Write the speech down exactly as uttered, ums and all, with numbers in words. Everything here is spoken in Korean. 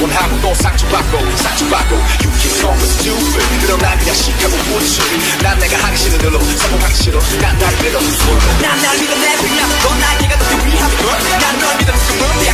하고 또 상처받고 상처받고 You keep going stupid 그럼 난 그냥 시카고 무치 난 내가 하기 싫은 대로 성공하기 싫어 난 날 믿어 난 날 믿어 내비야 넌 나에게가 더 위한 걸 난 널 믿어 그